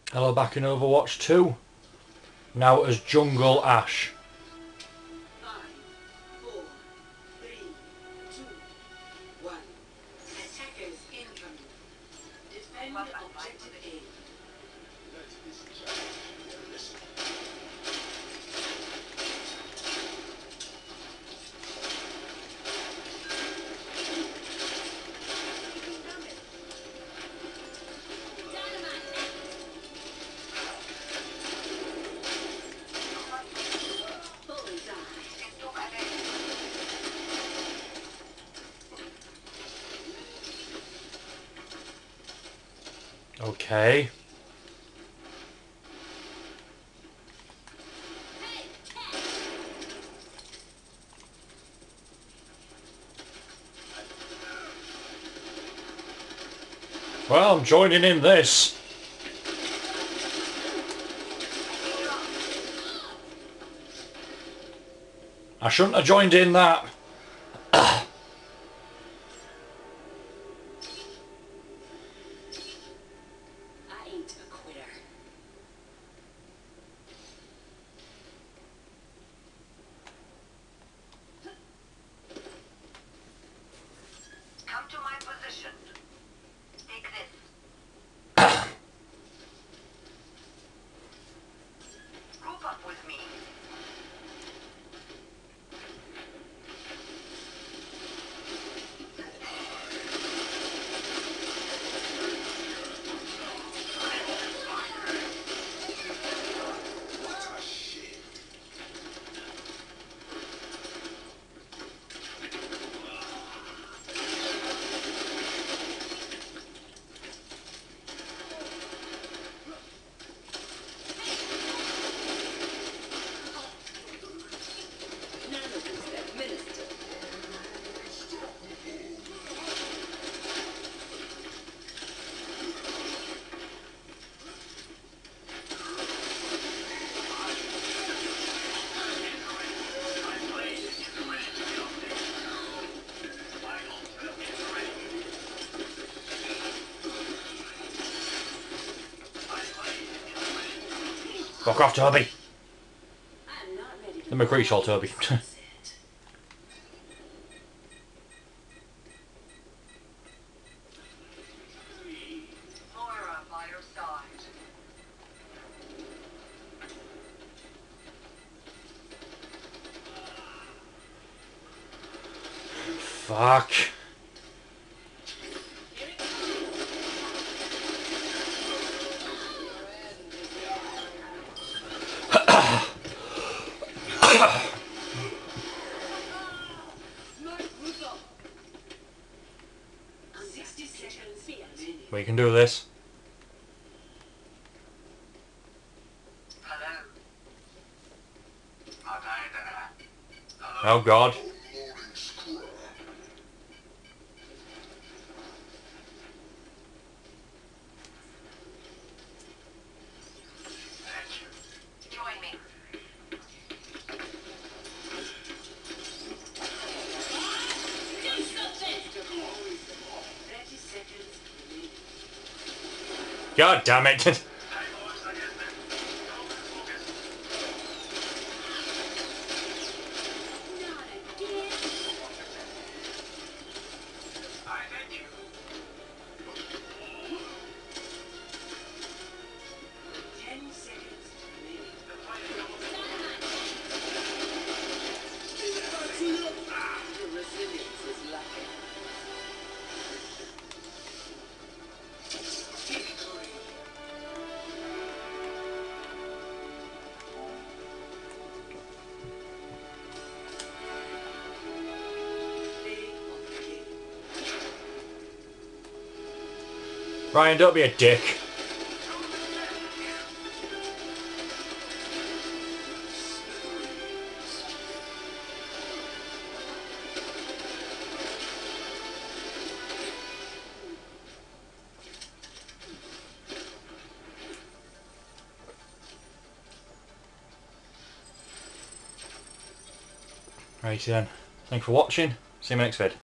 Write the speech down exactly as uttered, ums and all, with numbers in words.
Hello, back in Overwatch two. Now as Jungle Ash. Five, four, three, two, one. Attackers incoming. Defend objective A. Okay. Well, I'm joining in this. I shouldn't have joined in that. I ain't a quitter. Come to my position. Take this. Group up with me. Fuck off, Toby. The McCree shot, Toby. Moira by your side. Fuck. We can do this. Hello. Oh God. Join me. thirty seconds remaining. God damn it. Ten seconds remaining. The resilience is lacking. Ryan, don't be a dick. Right then. Thanks for watching. See you in my next vid.